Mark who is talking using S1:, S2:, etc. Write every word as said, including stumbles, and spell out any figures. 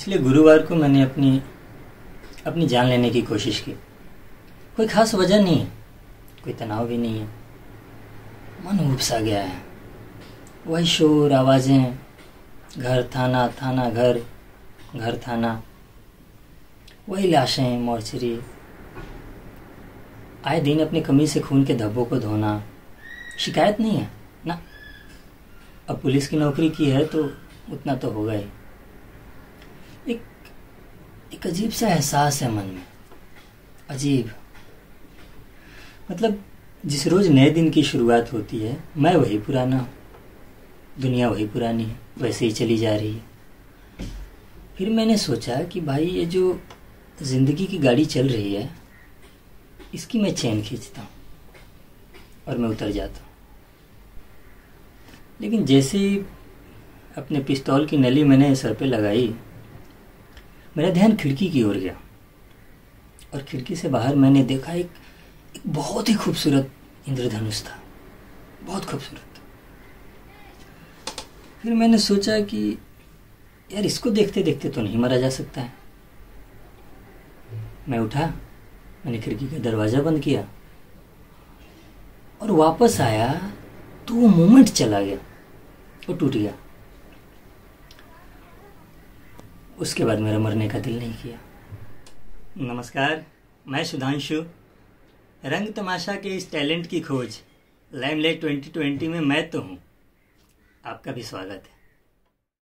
S1: पिछले गुरुवार को मैंने अपनी अपनी जान लेने की कोशिश की। कोई खास वजह नहीं है, कोई तनाव भी नहीं है, मन ऊब सा गया है। वही शोर, आवाज़ें, घर थाना, थाना घर, घर थाना, वही लाशें, मोर्चरी, आए दिन अपनी कमीज से खून के धब्बों को धोना। शिकायत नहीं है ना, अब पुलिस की नौकरी की है तो उतना तो होगा ही। एक एक अजीब सा एहसास है मन में, अजीब। मतलब जिस रोज नए दिन की शुरुआत होती है, मैं वही पुराना हूँ, दुनिया वही पुरानी है, वैसे ही चली जा रही है। फिर मैंने सोचा कि भाई ये जो जिंदगी की गाड़ी चल रही है, इसकी मैं चैन खींचता हूँ और मैं उतर जाता हूँ। लेकिन जैसे ही अपने पिस्तौल की नली मैंने सर पे लगाई, मेरा ध्यान खिड़की की ओर गया और खिड़की से बाहर मैंने देखा एक, एक बहुत ही खूबसूरत इंद्रधनुष था, बहुत खूबसूरत। फिर मैंने सोचा कि यार इसको देखते देखते तो नहीं मरा जा सकता है। मैं उठा, मैंने खिड़की का दरवाजा बंद किया और वापस आया तो वो मोमेंट चला गया, वो टूट गया। उसके बाद मेरा मरने का दिल नहीं किया। नमस्कार, मैं सुधांशु। रंग तमाशा के इस टैलेंट की खोज लाइमलाइट ट्वेंटी ट्वेंटी में मैं तो हूँ। आपका भी स्वागत है।